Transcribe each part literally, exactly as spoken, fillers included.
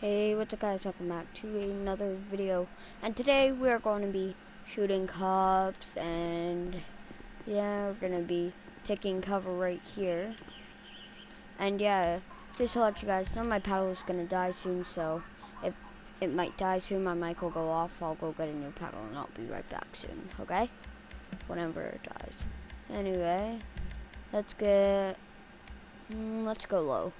Hey, what's up guys, welcome back to another video, and today we are going to be shooting cops, and yeah, we're going to be taking cover right here, and yeah, just to let you guys know, my paddle is going to die soon, so if it might die soon, my mic will go off, I'll go get a new paddle, and I'll be right back soon, okay? Whenever it dies. Anyway, let's get, mm, let's go low.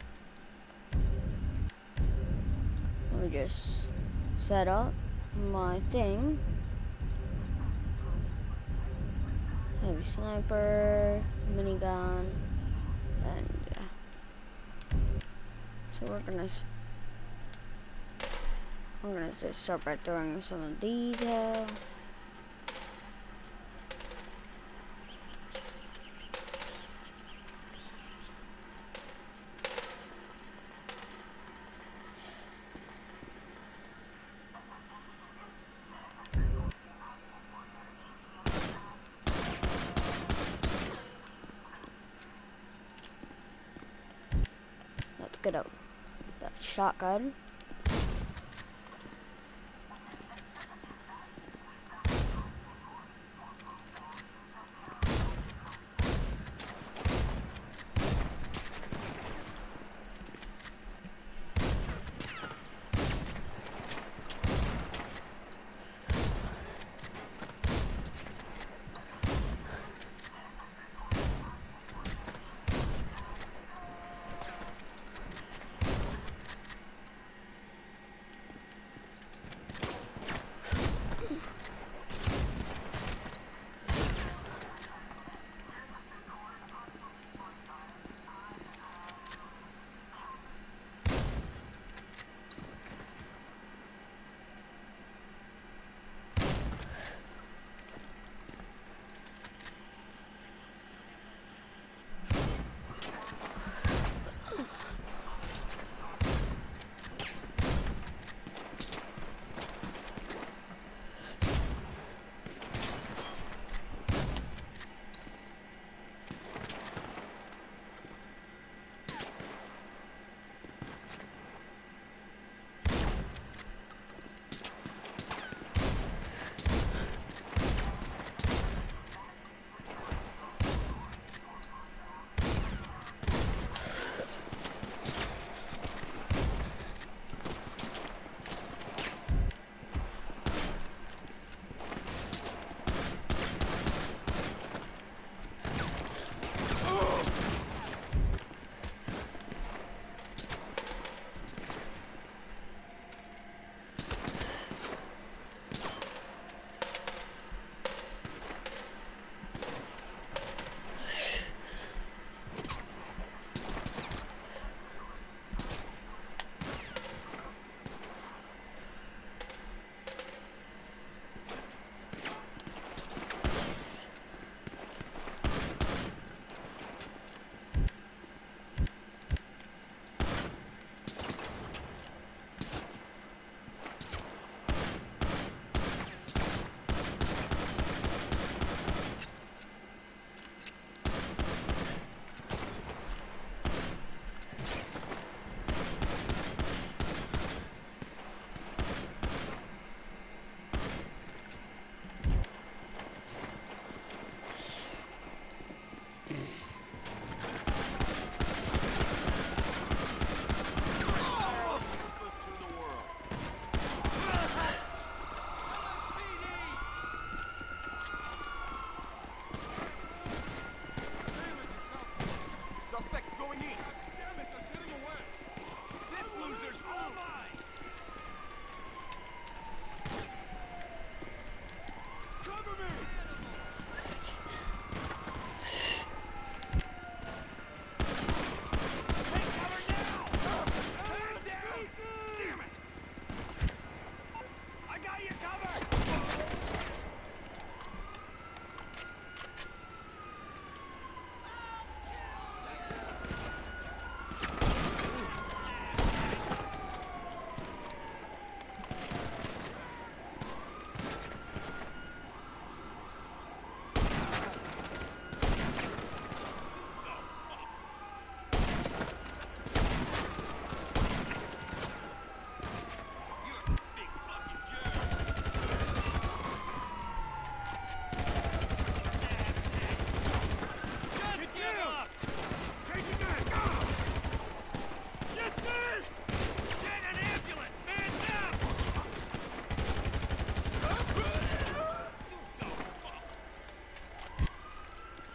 Let me just set up my thing. Heavy sniper, minigun, and yeah. So we're gonna, I'm gonna just start by throwing some of these out. Let's get out that shotgun.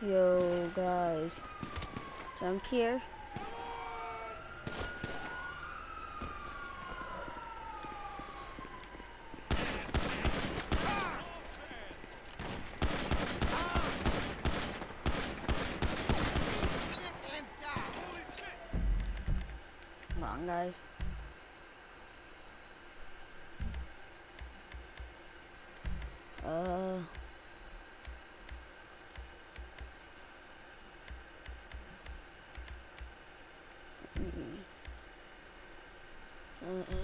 Yo, guys. Jump here. Come on, guys. Uh... Uh, uh,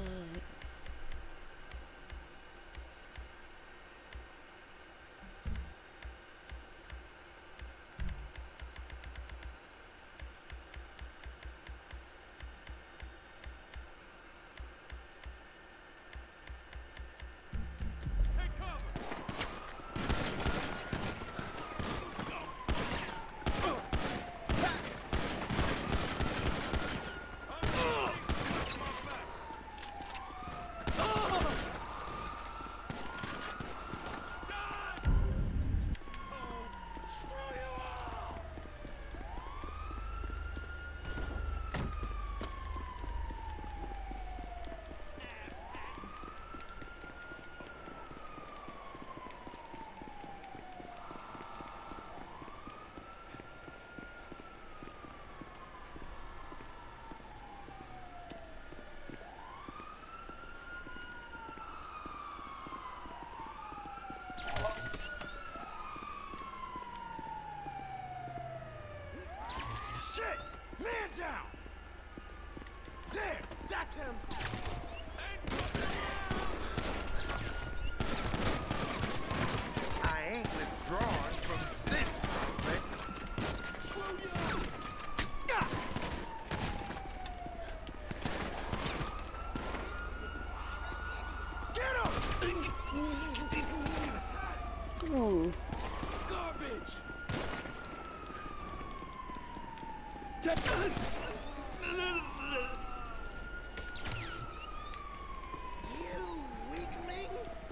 Shit! Man down! There! That's him! I ain't withdrawn from this conflict. Screw you! Ah! Get him! ooh. Garbage! You weakling!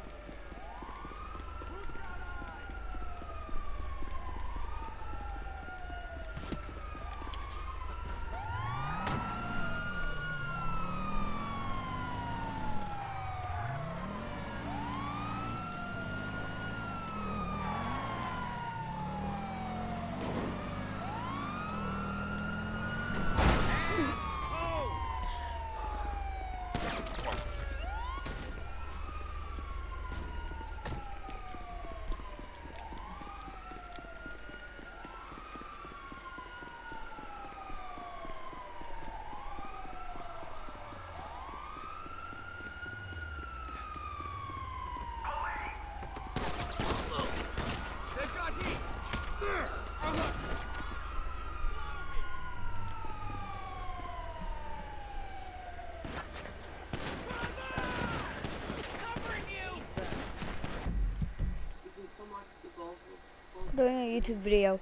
Doing a YouTube video.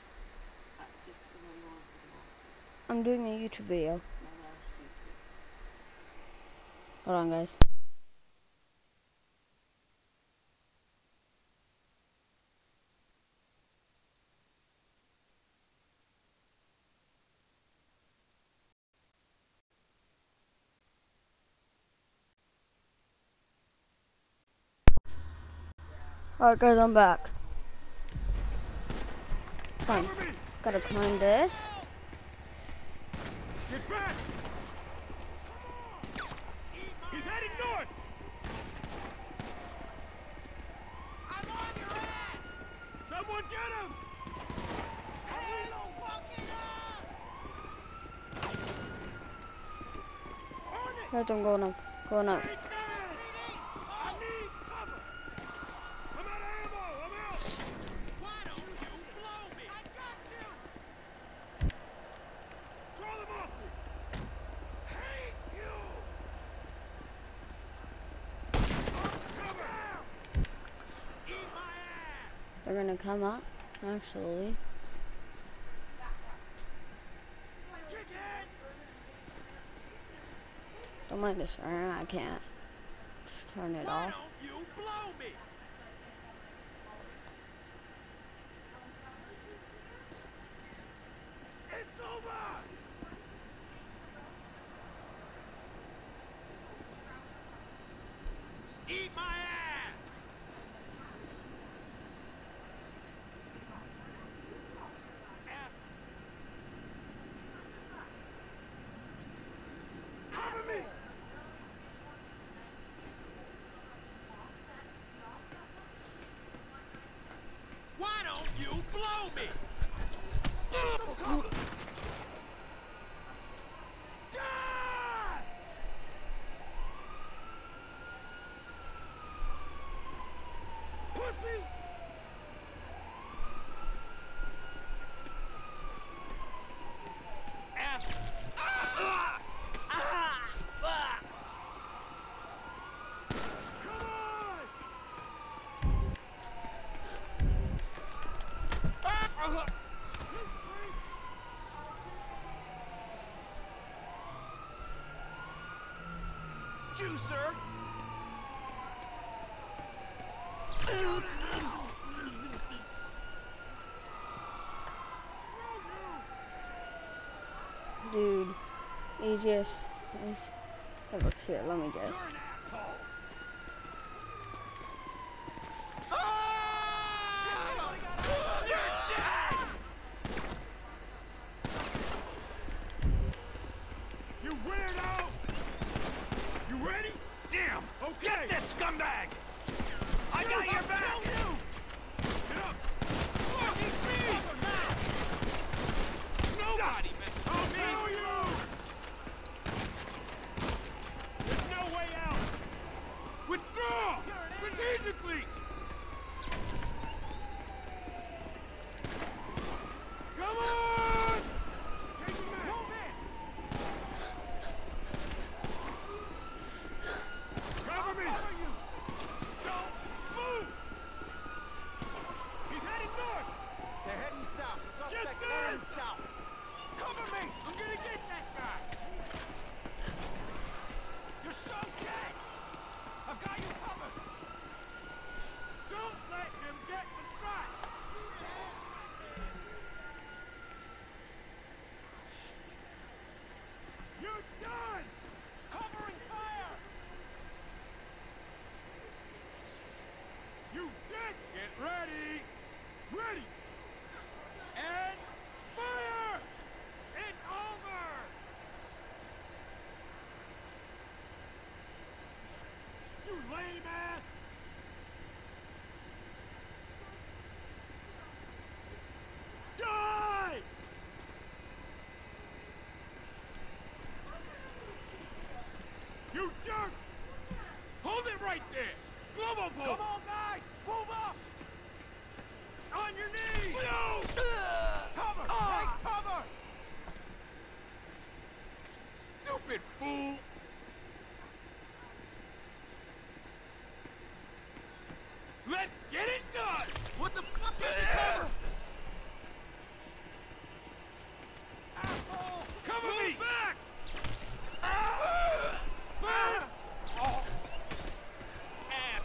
I'm doing a YouTube video. Hold on, guys. Alright, guys, I'm back. Fine. Gotta climb this. Get back! He's heading north! I'm on your ass! Someone get him! Hey, fucking up! On it! Guys, I'm going up. Going up. Take that! I need cover! I'm out of ammo! I'm out! Why don't you blow me? I got you! Draw them off me! Hate you! Cover! Eat my ass! They're gonna come up, actually. Chicken! Don't mind this, I can't turn it Why off. don't you blow me? blow me! Some cover! Die! Pussy! Ass! Ah! Ah! Ah! Come on! Ah! Juicer! Dude, he just, he's, oh, look here, let me You're guess. an asshole! Ah! You're dead! You weirdo! You ready? Damn! Okay! Get this scumbag! I got your back! I'll kill you! Get up! Fuck me! Nobody messed with me! I'll kill you! There's no way out! Withdraw! Strategically! Come on! Take him back! Move in! Cover me! Cover you! Don't move! He's heading north! They're heading south. The Get suspect this! heading south. Cover me! I'm gonna get that guy! You're so dead! I've got you covered! Don't let him get the shot! You're done! Covering fire! You dead! Get ready! Ready! And fire! It's over! You lame ass! Die! You jerk! Hold it right there! Global pull! Come on, guys! Move up! On your knees! No! Cover! Ah! Take cover! Stupid fool! Let's get it done! What the fuck? Cover! Asshole! Cover Move me! Back! Ah! Back! Oh. Ass!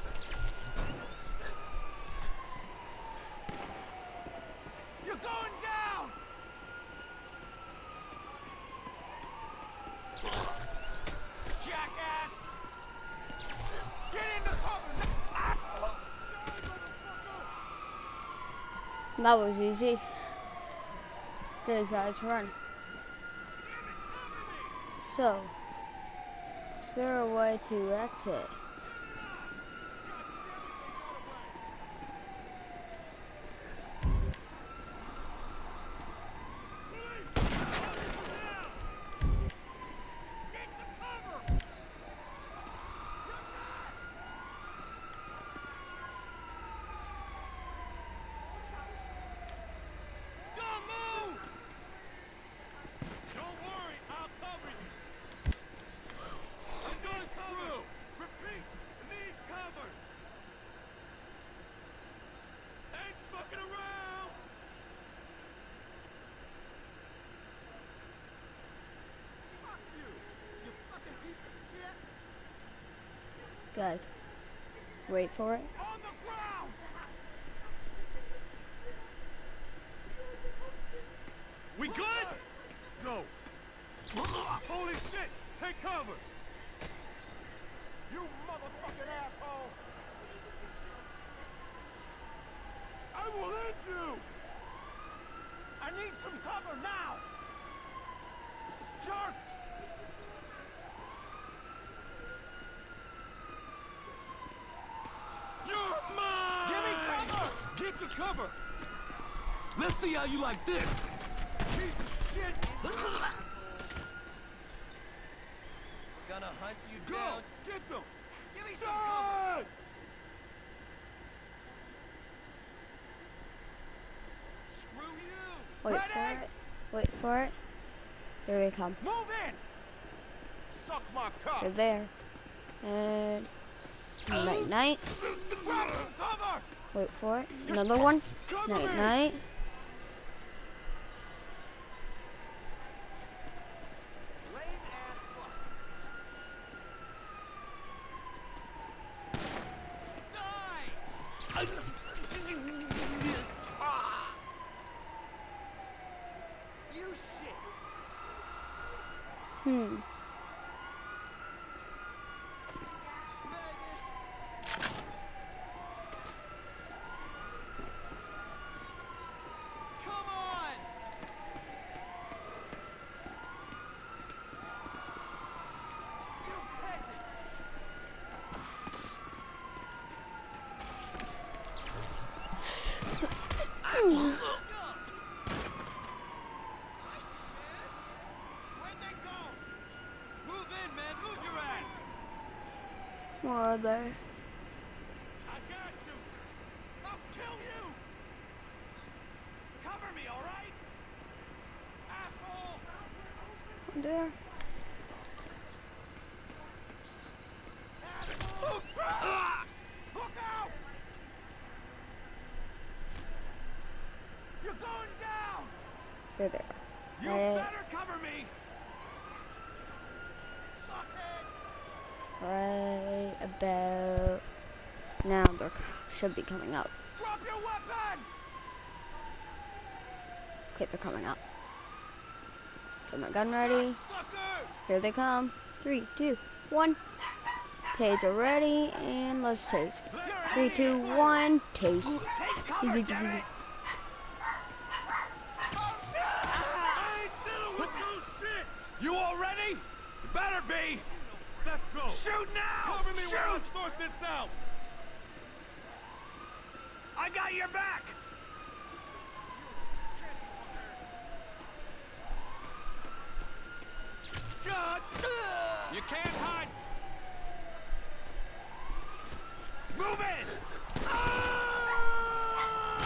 You're going down! Jackass! Get into cover! That was easy. Okay, guys, run. So, is there a way to exit? Guys, wait for it. On the ground! We good? Go. Holy shit! Take cover! You motherfucking asshole! I will end you! I need some cover now! Jerk! You're mine! Give me cover! Get the cover! Let's see how you like this. Piece of shit. Gonna hunt you Go. down. Get them. Give me some cover. Screw you. Wait Ready? for it. Wait for it. Here we come. Move in. Suck my cock. They're there. And night night. Grab cover. Wait for it. Another one. Night night. Lame ass fuck. Die. Ah. You shit. Hmm. Come on. You peasant. Where'd they go? Move in, man. Move your ass. Where are they? I got you. I'll kill you. Cover me, all right? Asshole. There. Look out! You're going down! They're there. You Right, better cover me. Fuckhead! right about now. They should be coming up. Drop your weapon! Okay, they're coming up. Get my gun ready. Sucker! Here they come. Three, two, one. Okay, they're ready, and let's taste. Three, two, one, taste. Take cover, damn it. I ain't dealing with no shit. You all ready? You better be. Let's go. Shoot now. Cover me while I sort this out. I got your back. Shut. You can't hide. Move in. Ah!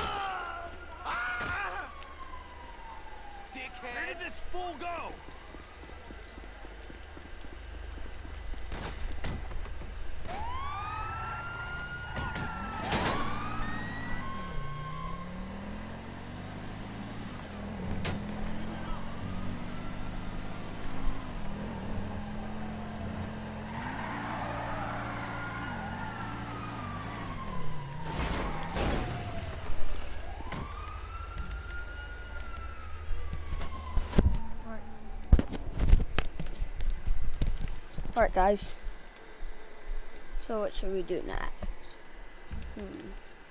Ah! Dickhead! Where did this fool go? Alright, guys. So what should we do next? Hmm.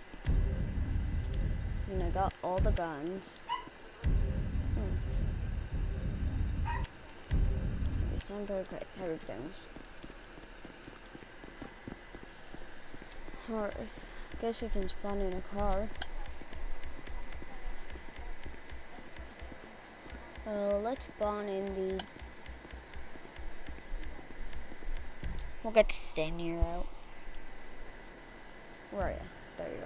And I got all the guns. Hmm. It's time to okay, everything's. Alright. Guess we can spawn in a car. Uh, let's spawn in the. We'll get Stanier out. Where are you? There you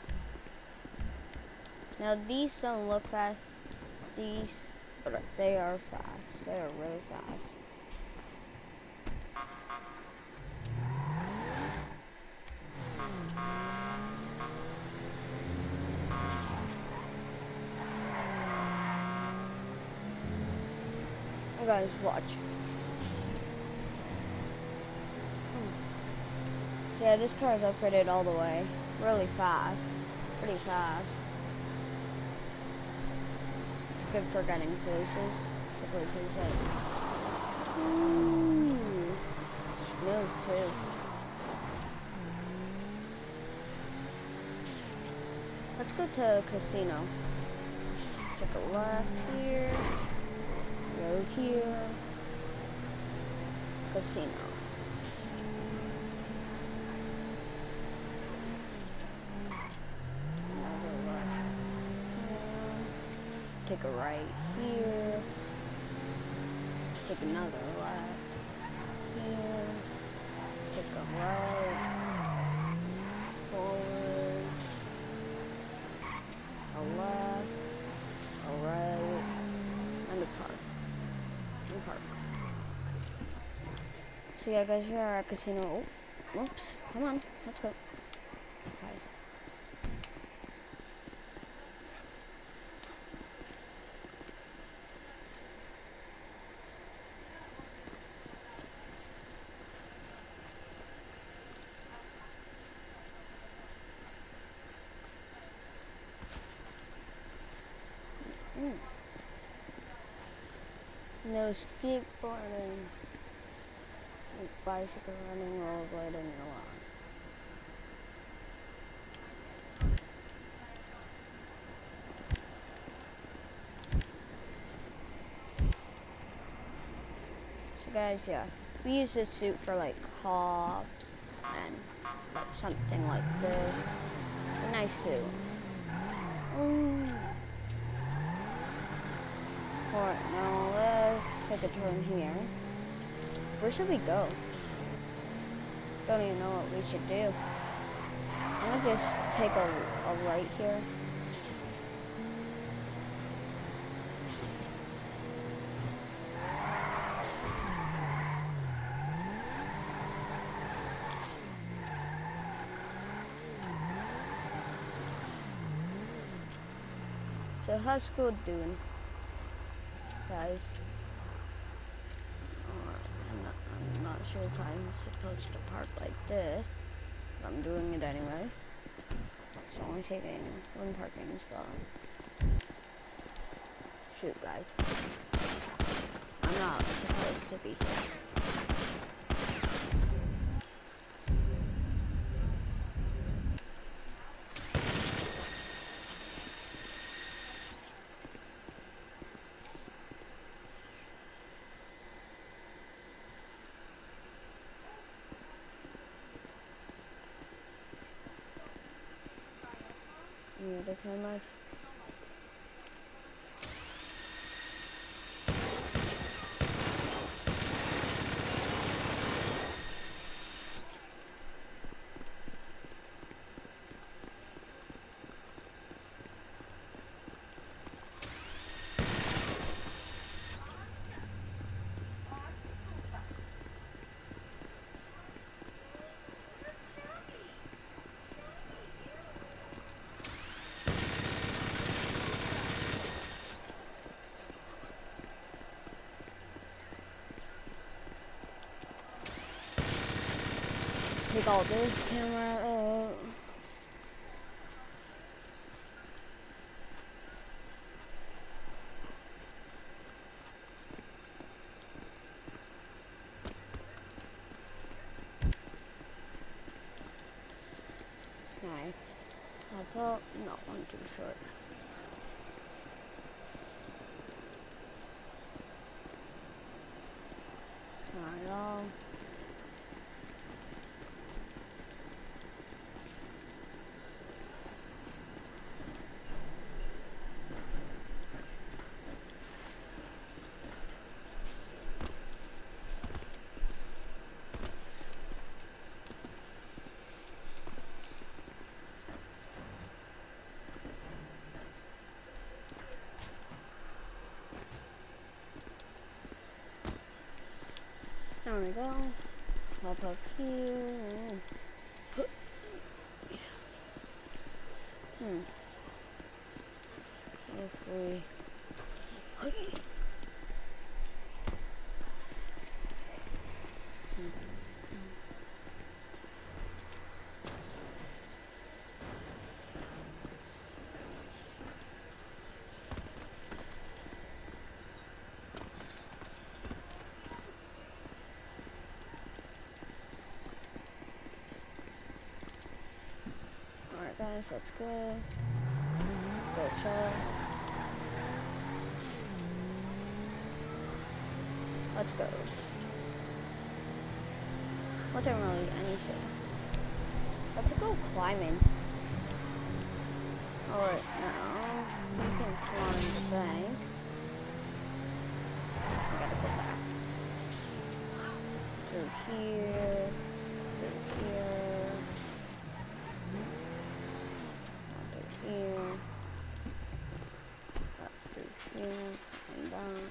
go. Now these don't look fast. These, but they are fast. They are really fast. You guys watch. So yeah, this car is upgraded all the way. Really fast. Pretty fast. Good for getting places. To places like... Ooh. Smooth too. Let's go to a casino. Take a left here. Go here. Casino. Another left here. take a right here. Take another left here. Take a right. Forward. A left. A right. And a park. And park. So yeah, guys, we are at casino. Oh, whoops. Come on. Let's go. Guys. Mm. No skateboarding, bicycle running, rollerblading, no on. So guys, yeah, we use this suit for like cops and like something like this. It's a nice suit. Ooh. Alright, now let's take a turn here. Where should we go? Don't even know what we should do. I'm gonna just take a, a right here. So how's school doing, guys? Uh, I'm, not, I'm not sure if I'm supposed to park like this, but I'm doing it anyway. It's only taking one parking spot. Shoot, guys. I'm not supposed to be here. Any other cameras? Take all this camera out. Alright. How about not one too short? Not at all. There we go. Hop up here. Hmm. If we... Alright guys, let's go. Go shot. Let's go. Wasn't really anything. Let's go climbing. Alright, now You can climb the bank. I gotta go back. Through here. Through here. Not through here. Up through here. And down.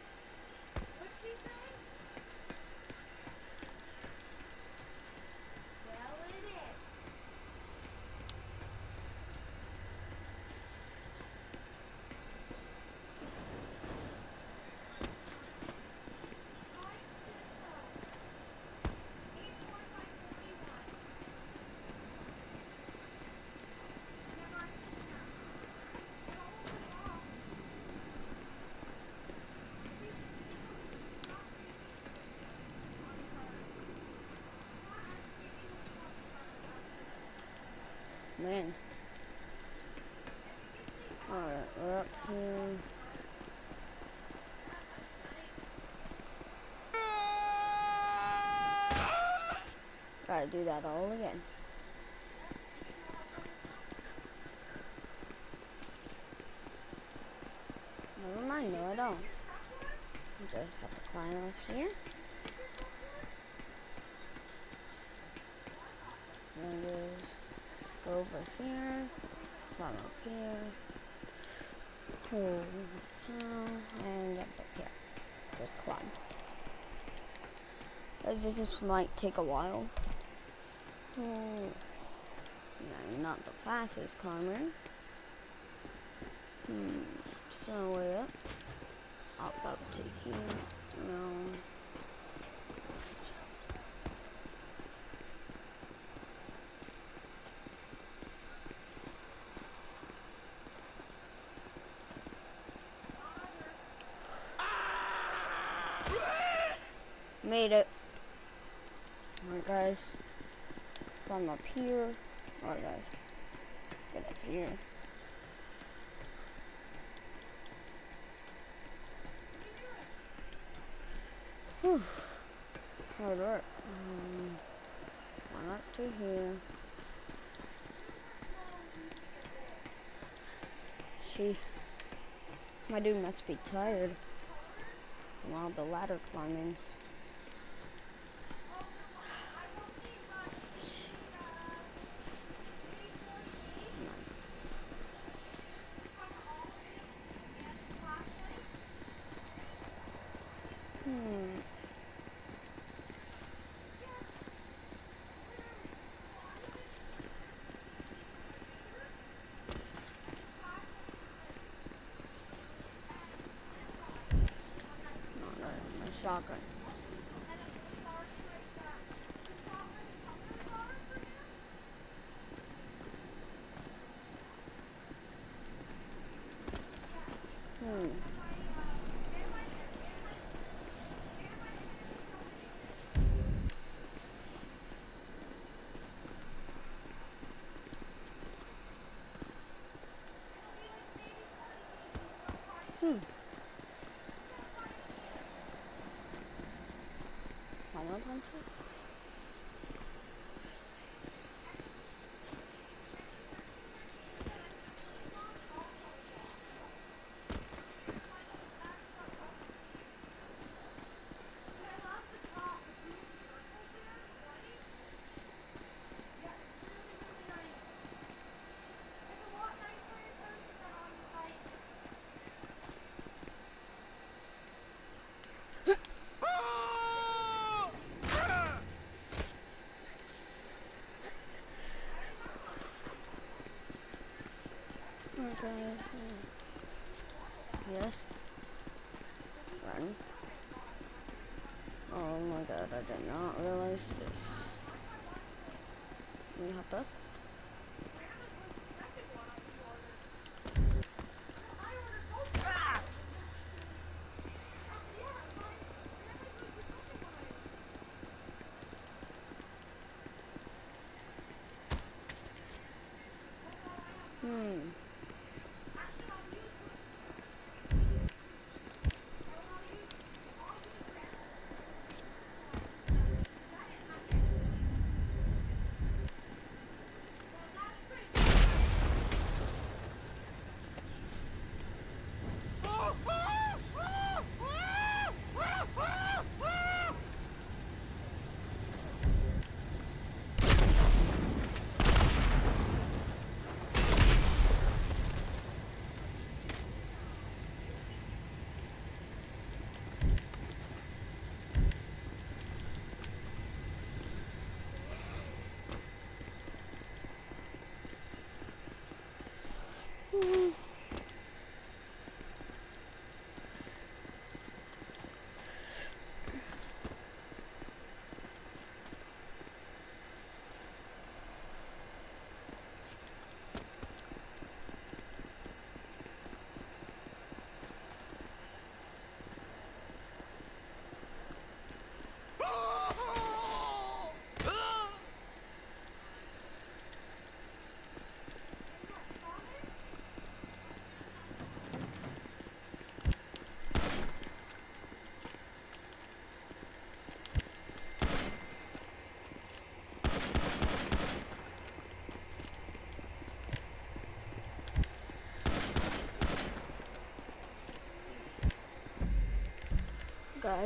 Man. Alright, we're up here. Gotta do that all again. Never mind, no I don't. I just have to climb up here. And just go over here, climb up here, hold down, and up here. Just climb. As this is, might take a while. So, yeah, I'm not the fastest climber. Hmm, just on the way up. Up up to here. No. Made it. Alright guys. Climb up here. Alright guys. Get up here. Whew. Hard work. Um, climb up to here. She, my dude must be tired from all the ladder climbing. Hmm. No, no, my shotgun. Hmm. Hmm. Climb up onto it. Okay. Yes. Run. Oh my god, I did not realize this. Can you hop up? Hmm.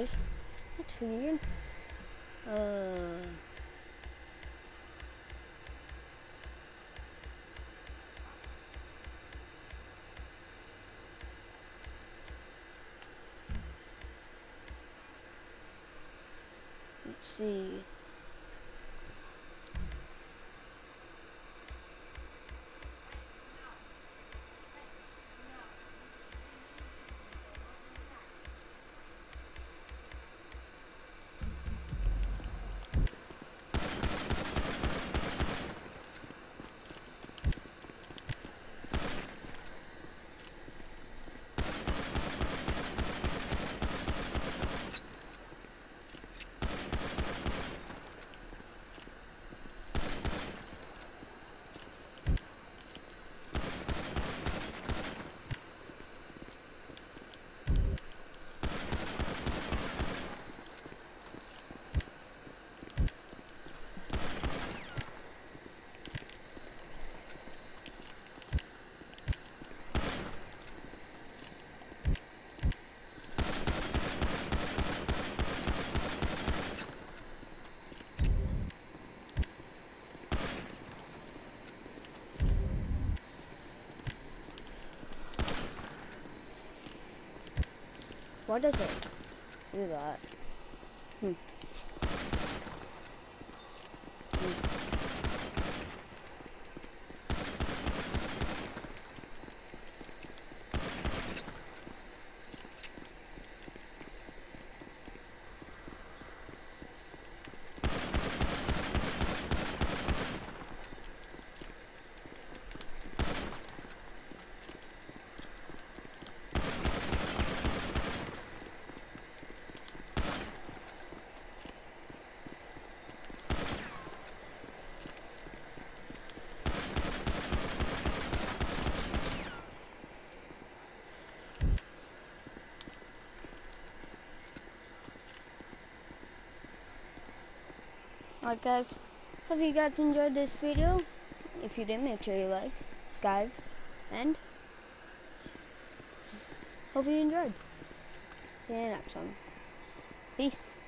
guys. That's weird. Uh. Let's see. Why does it do that? Hmm. Hmm. Alright guys, hope you guys enjoyed this video. If you did, make sure you like, subscribe, and hope you enjoyed. See you next one. Peace.